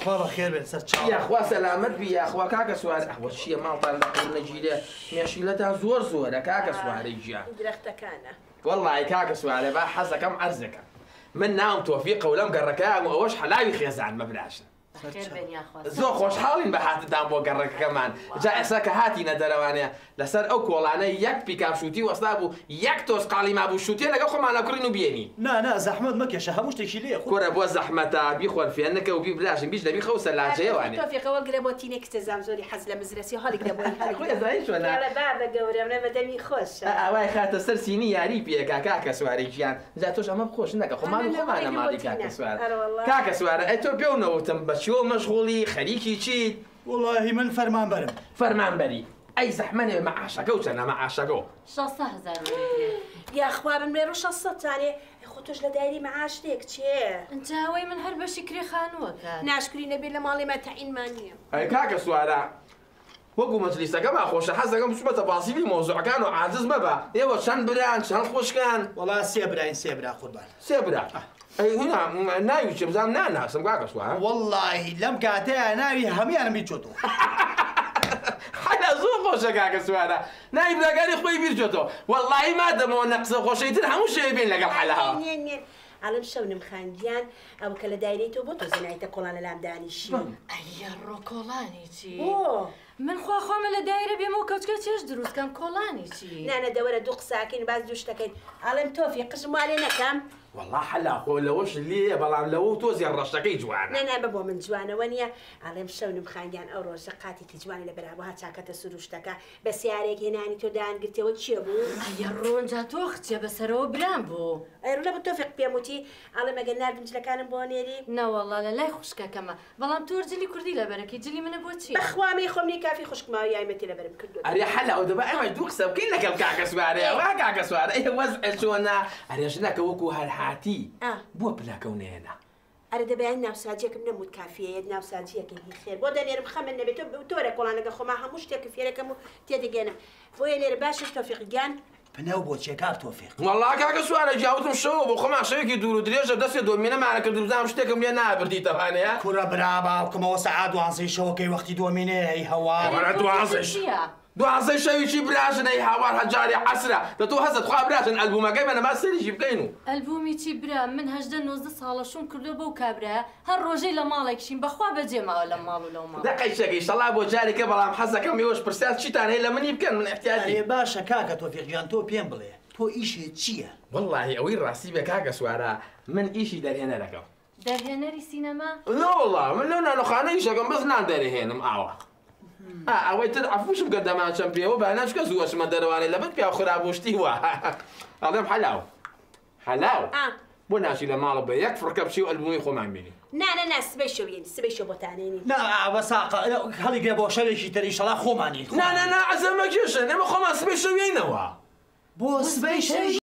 خوا بەخێر بێت سەر چاو یاخوا سەلامەت بی یاخوا کاکە سوار ئەوە چییە ماڵتان لە قورنەگیرێ مێشیلەتان زۆر زۆرە کاکە سوارەی گیان درەختەکانە وەڵڵی کاکە سوارێ با حەزەکەم عەرزەکەم من ناوم تۆفیقە و لەم گەڕەکەیان و ئەوەش حەلاوی خێزان مەبراشن زۆر خۆشحاڵین بە هاتتان بۆ گەڕەکەمان جا ئێستا کە هاتینە دەرەوانەیە لەسەر ئەو کۆڵانە یەک پیکاپ شووتی وەستا بوو یەک تۆز قاڵی مابوو شووتێ لەگەڵ خۆمانە کڕین و بێنی نا زەحمەت مەکێشە هەموو شتێکی لێ کۆرە بۆ زەحمەتە بیخۆن فێنەکە و بیبراشن بیش دەبی خەو سەلاجەیەوانێ تۆفیقەوە گرە بۆ تینێک تەزام زۆری حەز لە مزرەسی هەڵی گرە بۆی هەڵی بابە گەورەم لە بەدەمی خۆشە ئەوای خاتە سەر سینی یاری پێکا کاکە سواری گیان جا تۆش ئەمە بخۆش نەکە خۆمان و خۆمانە ماڵی کاکە سوار کاکە سوارە ئەی تۆ پێ و نەوتم بە چیۆ مەشغوڵی خەریکی چیت؟ وڵاهی من فەرمانبەرم فەرمانبەری ئەی زەحمەنێ مەعاشەکە و چەندە مەعاشەکە 600,000 یاخوا بمێڕ 600تانێ خۆ تۆش لە دایری مەعاش دێک چێ؟ ئەوەی من هەر بەشی کرێ خانووەکە ناشکری نەبێت لە ماڵی مەتەعینمان نییە ئەی کاکە سوارە وەکو مەجلیسەکەمان خۆشە حەز دەکەم بچمە تەفاسیلی مۆزوعەکان و عاجز مەبە ئێوە چەند بران چەند خۆشکان وەڵا سێ براین سێ برا قوربان سێ برا ئەی هنا ناوی چێ بزانم ناناسم کاکە سوارە وەڵڵاهی لەم کاتەیە ناوی هەمیانم بیرچۆتەوە حەلا زۆر خۆشە کاکە سوارە ناوی براکانی خۆی بیرچۆتەوە وەڵڵاهی مادەمەوە نەقسە خۆشەیتر هەموو شەوێ بین لەگەڵ حەلاوە ئەڵم شەونم خاندیان ئەو کە لە دایرەی تۆ بۆ تۆ زنایتە کۆڵانە لام دانیشی ئەیە ڕۆکۆڵانی چی؟ من خۆمە لە دایرە بێمە و کەوچکە چێش دروستکەم کۆڵانی چی؟ نانە دەوەرە دوو قساکەین باز دوو شتەکەین ئەڵێم تۆفی قژم والێ نەکەم والله حەلا خۆ لەوەش لێ بەڵام لەوە و تۆزیان ڕەشتەکەی جوانە نەنا بە بۆ من جوانەوە نییە ئەڵێم شەونم خاندیان ئەو ڕۆژە قاتێکی جوانی لە بەرابووها چاکەتە سروشتەکە بە سیارێک هێنانی تۆ دانگرتەوە چییە بوو؟ ئەیە ڕۆنجا تۆ خچێ بەسەرەوە برام بوو ئەیڕە بە تۆفیق پێم وتی ئەڵێ مەگەر ناردم جلەکانم بۆ نێری نەوەڵڵا لە لای خوشکەکەمە بەڵام تۆ جلی کوردی لەبەرەکەی جلی منە بۆ چی؟ بەخوامی خۆمنی کافی خوشکماوە یایمەتی لەبەرم کردو ئەرێ حەلا ئەو دەبا ئەمە دوو قسە بکەین لەگەڵ کاکە سوارەیە وا کاکە سوارە ئێ وەزع چۆنە ئەرێژنەکە وەکو هەرهاتی بۆ پلاکەونێنە ئەرە دەبیان ناوساجێکم نەموت کافیەیە ناوساجیەکەی خێر بۆ دەنێرم خەمن نەبێت تۆرە کۆڵانەکە خۆما هەموو شتێک فێرەکەم و تێدەگەنم بۆیە لێرە باشش تۆفیق گیان پنەو بۆ چێکار تۆفیق وەڵڵا کاکە سوارە جیاوتم شەوە بۆ خۆما شەوێکی دوور و درێژە دەستێ دۆمینەمانە کرد بزانم شتێکم لێ نابردیتەوانەیە کوڕە برا باوکمەوە سەعات 12 شەوەکەی وەختی دۆمینێ هەی هەوا وەرە 12 شەویی براشن ئەی هاوار هەجاری عەسرە دە تۆ هەزت خوا براشن ئەلبومەکەی بەنەما سەریشی بکەین و ئەلبومی چی برا من 18 ساڵەشم کردو بەو کابرایە هەر ڕۆژەی لە ماڵێکشین بەخوا بەجێماوە لە ماڵ و لەو ماڵ دەقەی شەکەی شەڵا بۆ جارێکە بەڵام حەزەکەم ئێوەش پرسیار چیتان هەیە لە منی بکەن من احتیاجی باشە کاکە تۆفیق گیان تۆ پێم بڵێ تۆ ئیشێت چییە؟ وەڵڵاهی ئەوەی ڕاستی بە کاکە سوارە من ئیشی دەرهێنەرەکەم دەرهێنەری سینەما؟ نەوەڵڵا من لەو نانۆخانە ئیشەکەم بەس نان دەرهێنم ئاوا ئەوەی تر عەفوشم کە دەماچەم پێوە بەناشکە زووەشمە دەرەوانێ لەبەر پیا خرابۆشتی وە ئەڵێم حەلاو بۆ ناشی لە ماڵە بە یەک فڕکە بچی و ئەلبومی خۆمان بینی نانە سبەی شەوێنی سبەی شەو بۆتانێنی بەساقە هەڵیگرێ بۆ شەوێکی تر ئینشەڵا خۆمانی نا عەزەمە کێشن ئێمە خۆمان سبەی شەوێنەوە بۆ سبەی شەوی